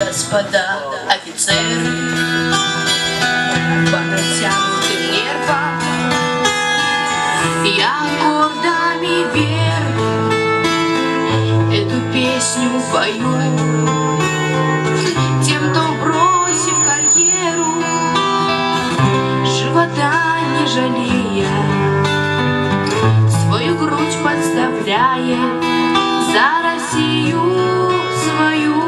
Господа офицеры, по натянутым нервам я аккордами вверх эту песню пою тем, кто, бросив карьеру, живота не жалея, свою грудь подставляет за Россию свою.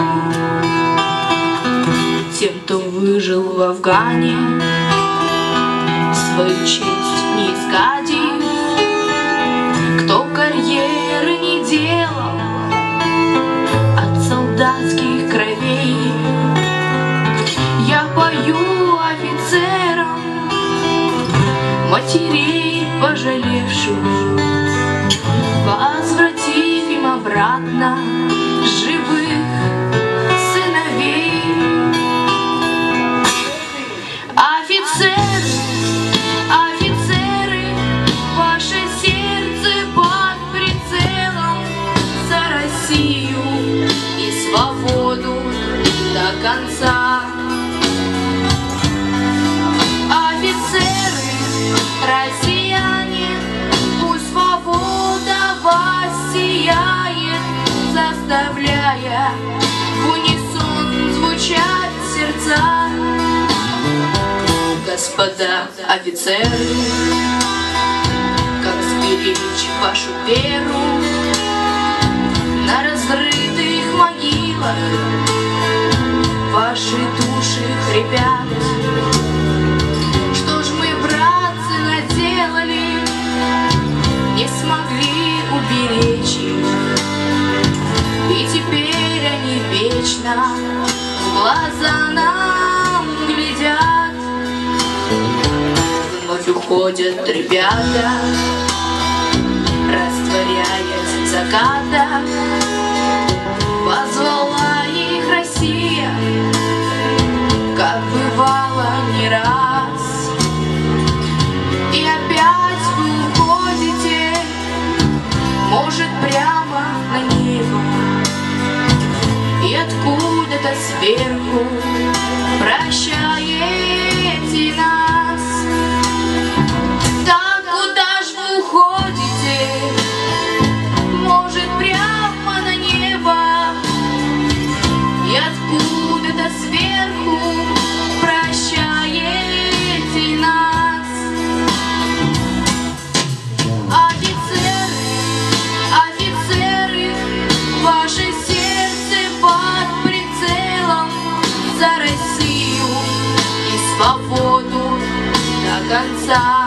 Тем, кто выжил в Афгане, свою честь не изгадив, кто карьеры не делал от солдатских кровей, я пою офицерам, матерей пожалевших, возвратив им обратно живых сыновей. Офицеры, офицеры, ваше сердце под прицелом за Россию и свободу до конца. Офицеры, россияне, пусть свобода вас сияет, заставляя в унисон звучать сердца. Господа офицеры, как сберечь вашу веру на разрытых могилах, ваши души хрипят. Что ж мы, братцы, наделали, не смогли уберечь их, и теперь они вечно в глаза нам глядят. Вновь уходят ребята, растворяясь в закатах. Позвала их Россия, как бывало не раз. И опять вы уходите, может, прямо на небо, и откуда-то сверху прощаете нас. Так куда ж вы уходите? Может, прямо на небо, и откуда-то сверху прощаете нас. Офицеры, офицеры, ваше сердце под прицелом за Россию и свободу до конца.